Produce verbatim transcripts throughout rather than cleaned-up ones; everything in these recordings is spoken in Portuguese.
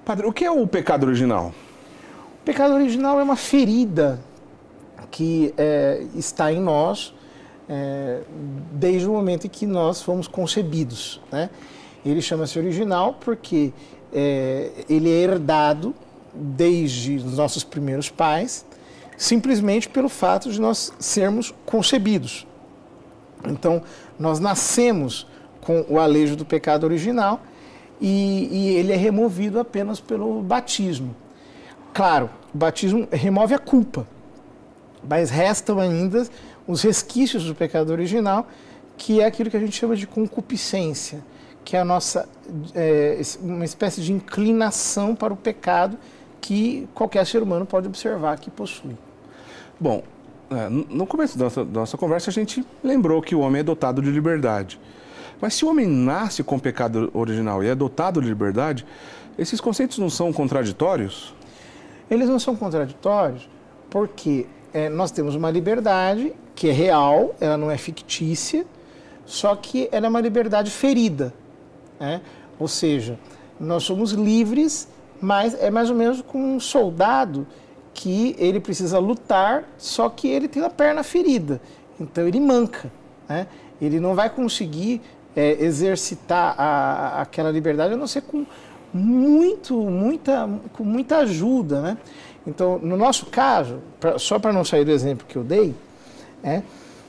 Padre, o que é o pecado original? O pecado original é uma ferida que é, está em nós é, desde o momento em que nós fomos concebidos, né? Ele chama-se original porque é, ele é herdado desde os nossos primeiros pais, simplesmente pelo fato de nós sermos concebidos. Então, nós nascemos com o alejo do pecado original e, e ele é removido apenas pelo batismo. Claro, o batismo remove a culpa, mas restam ainda os resquícios do pecado original, que é aquilo que a gente chama de concupiscência, que é a nossa, é, uma espécie de inclinação para o pecado que qualquer ser humano pode observar que possui. Bom, no começo da nossa, da nossa conversa a gente lembrou que o homem é dotado de liberdade. Mas se o homem nasce com o pecado original e é dotado de liberdade, esses conceitos não são contraditórios? Eles não são contraditórios porque é, nós temos uma liberdade que é real, ela não é fictícia, só que ela é uma liberdade ferida, né? Ou seja, nós somos livres, mas é mais ou menos como um soldado que ele precisa lutar, só que ele tem a perna ferida, então ele manca, né? Ele não vai conseguir é, exercitar a, aquela liberdade, a não ser com muito, muita, com muita ajuda, né? Então, no nosso caso, pra, só para não sair do exemplo que eu dei, é,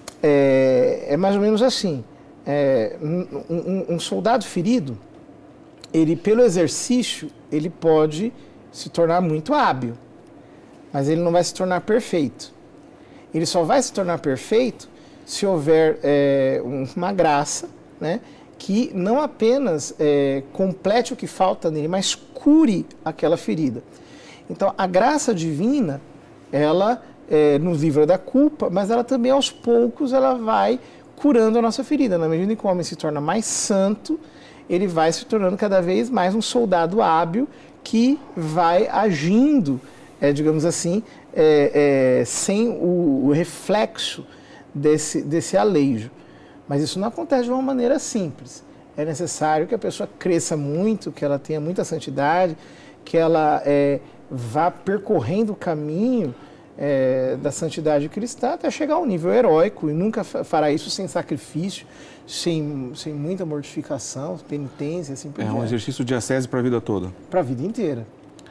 é, é mais ou menos assim, é, um, um, um soldado ferido, ele, pelo exercício, ele pode se tornar muito hábil, mas ele não vai se tornar perfeito. Ele só vai se tornar perfeito se houver é, uma graça, né, que não apenas é, complete o que falta nele, mas cure aquela ferida. Então, a graça divina, ela é, nos livra da culpa, mas ela também, aos poucos, ela vai curando a nossa ferida. Na medida em que o homem se torna mais santo, ele vai se tornando cada vez mais um soldado hábil que vai agindo, é, digamos assim, é, é, sem o, o reflexo desse, desse alejo. Mas isso não acontece de uma maneira simples. É necessário que a pessoa cresça muito, que ela tenha muita santidade, que ela é, vá percorrendo o caminho é, da santidade cristã até chegar ao nível heróico, e nunca fará isso sem sacrifício, sem, sem muita mortificação, penitência, assim por É diante. um exercício de ascese para a vida toda. Para a vida inteira.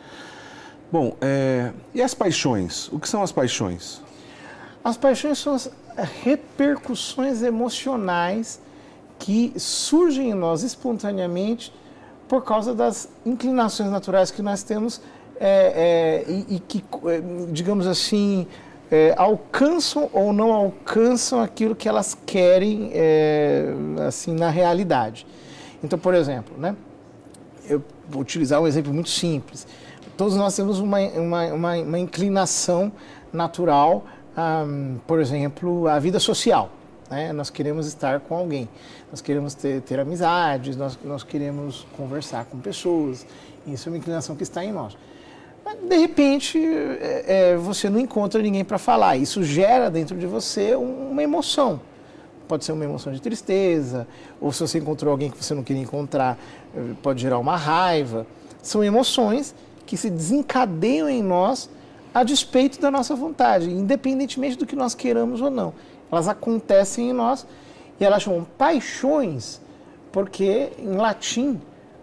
Bom, é, e as paixões? O que são as paixões? As paixões são as repercussões emocionais que surgem em nós espontaneamente por causa das inclinações naturais que nós temos é, é, e, e que, digamos assim, é, alcançam ou não alcançam aquilo que elas querem é, assim, na realidade. Então, por exemplo, né, eu vou utilizar um exemplo muito simples. Todos nós temos uma, uma, uma, uma inclinação natural, um, por exemplo, a vida social, né? Nós queremos estar com alguém, nós queremos ter, ter amizades, nós, nós queremos conversar com pessoas, isso é uma inclinação que está em nós. De repente, é, é, você não encontra ninguém para falar, isso gera dentro de você uma emoção. Pode ser uma emoção de tristeza, ou se você encontrou alguém que você não queria encontrar, pode gerar uma raiva. São emoções que se desencadeiam em nós a despeito da nossa vontade, independentemente do que nós queiramos ou não. Elas acontecem em nós e elas chamam paixões, porque em latim,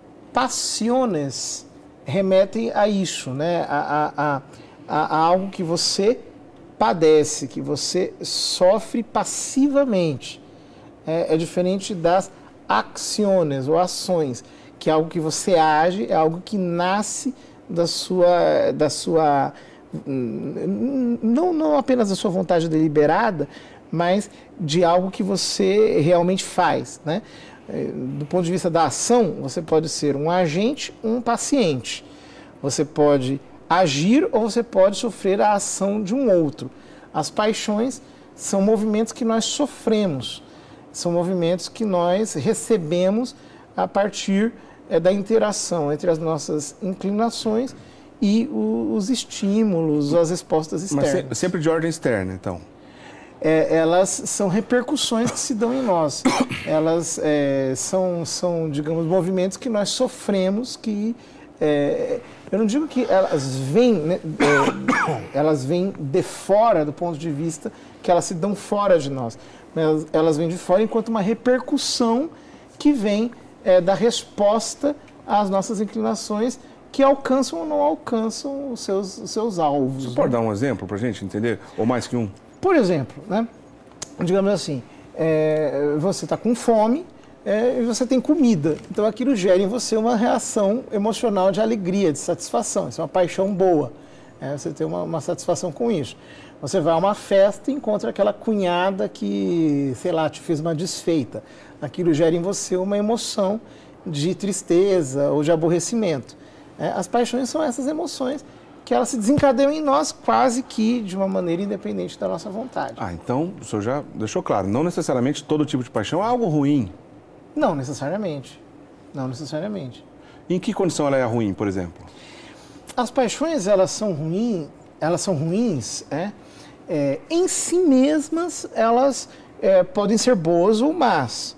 passiones remetem a isso, né? a, a, a, a algo que você padece, que você sofre passivamente. É, é diferente das acciones ou ações, que é algo que você age, é algo que nasce da sua, da sua não, não apenas da sua vontade deliberada, mas de algo que você realmente faz, né? Do ponto de vista da ação, você pode ser um agente, um paciente. Você pode agir ou você pode sofrer a ação de um outro. As paixões são movimentos que nós sofremos, são movimentos que nós recebemos a partir é, da interação entre as nossas inclinações e o, os estímulos, as respostas externas. Mas sempre de ordem externa, então? É, elas são repercussões que se dão em nós. Elas é, são, são, digamos, movimentos que nós sofremos, que é, eu não digo que elas vêm, né, é, elas vêm de fora do ponto de vista que elas se dão fora de nós, mas elas vêm de fora enquanto uma repercussão que vem é, da resposta às nossas inclinações que alcançam ou não alcançam os seus, os seus alvos. Você pode dar um exemplo para a gente entender? Ou mais que um? Por exemplo, né, digamos assim, é, você está com fome, É, e você tem comida, então aquilo gera em você uma reação emocional de alegria, de satisfação, isso é uma paixão boa, é, você tem uma, uma satisfação com isso. Você vai a uma festa e encontra aquela cunhada que, sei lá, te fez uma desfeita, aquilo gera em você uma emoção de tristeza ou de aborrecimento. É, as paixões são essas emoções que elas se desencadeiam em nós quase que de uma maneira independente da nossa vontade. Ah, então o senhor já deixou claro, não necessariamente todo tipo de paixão é algo ruim. Não necessariamente, não necessariamente. Em que condição ela é ruim, por exemplo? As paixões, elas são ruins, elas são ruins, é, é, em si mesmas, elas é, podem ser boas ou más.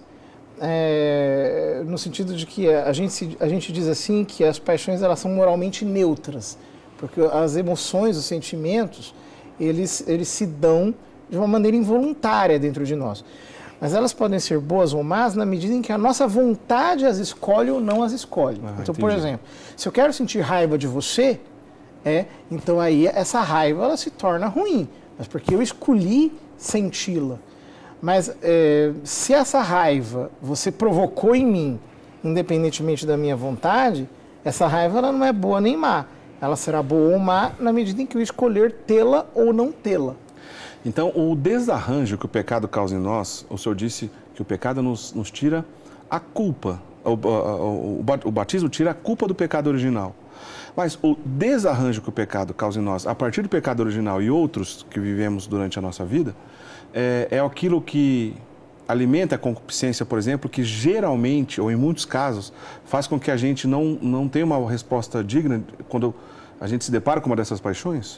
É, no sentido de que a gente, a gente diz assim que as paixões, elas são moralmente neutras, porque as emoções, os sentimentos, eles, eles se dão de uma maneira involuntária dentro de nós. Mas elas podem ser boas ou más na medida em que a nossa vontade as escolhe ou não as escolhe. Ah, então, entendi. Por exemplo, se eu quero sentir raiva de você, é, então aí essa raiva ela se torna ruim, mas porque eu escolhi senti-la. Mas é, se essa raiva você provocou em mim, independentemente da minha vontade, essa raiva ela não é boa nem má. Ela será boa ou má na medida em que eu escolher tê-la ou não tê-la. Então, o desarranjo que o pecado causa em nós, o senhor disse que o pecado nos, nos tira a culpa, o, o, o, o batismo tira a culpa do pecado original. Mas o desarranjo que o pecado causa em nós, a partir do pecado original e outros que vivemos durante a nossa vida, é, é aquilo que alimenta a concupiscência, por exemplo, que geralmente, ou em muitos casos, faz com que a gente não, não tenha uma resposta digna quando a gente se depara com uma dessas paixões?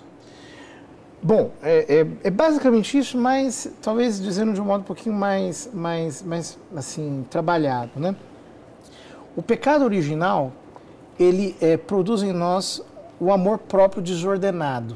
Bom, é, é, é basicamente isso, mas talvez dizendo de um modo um pouquinho mais, mais, mais assim, trabalhado, né? O pecado original, ele é, produz em nós o amor próprio desordenado,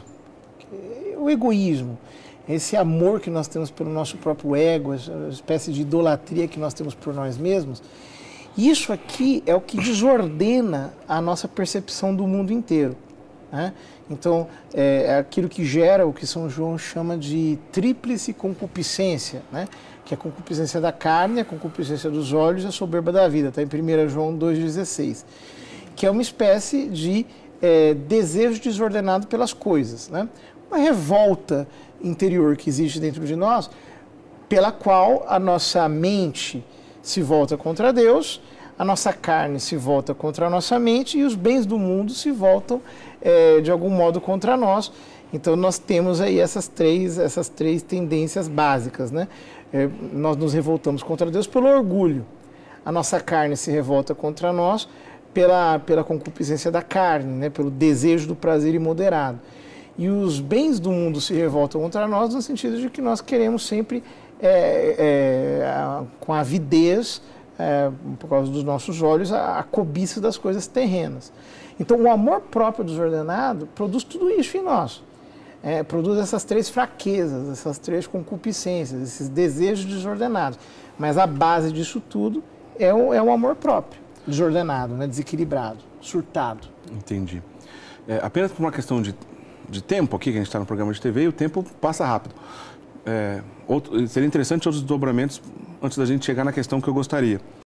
o egoísmo, esse amor que nós temos pelo nosso próprio ego, essa espécie de idolatria que nós temos por nós mesmos. Isso aqui é o que desordena a nossa percepção do mundo inteiro. Né? Então, é aquilo que gera o que São João chama de tríplice concupiscência, né? Que é a concupiscência da carne, a concupiscência dos olhos e a soberba da vida, está em primeira João dois dezesseis, que é uma espécie de é, desejo desordenado pelas coisas, né? Uma revolta interior que existe dentro de nós, pela qual a nossa mente se volta contra Deus, a nossa carne se volta contra a nossa mente e os bens do mundo se voltam, é, de algum modo, contra nós. Então, nós temos aí essas três, essas três tendências básicas, né? É, nós nos revoltamos contra Deus pelo orgulho. A nossa carne se revolta contra nós pela, pela concupiscência da carne, né? Pelo desejo do prazer imoderado. E os bens do mundo se revoltam contra nós no sentido de que nós queremos sempre, é, é, com avidez, É, por causa dos nossos olhos, a, a cobiça das coisas terrenas. Então, o amor próprio desordenado produz tudo isso em nós. É, produz essas três fraquezas, essas três concupiscências, esses desejos desordenados. Mas a base disso tudo é o, é o amor próprio, desordenado, né, desequilibrado, surtado. Entendi. É, apenas por uma questão de, de tempo aqui, que a gente está no programa de T V, e o tempo passa rápido. É, outro, seria interessante outros desdobramentos antes da gente chegar na questão que eu gostaria.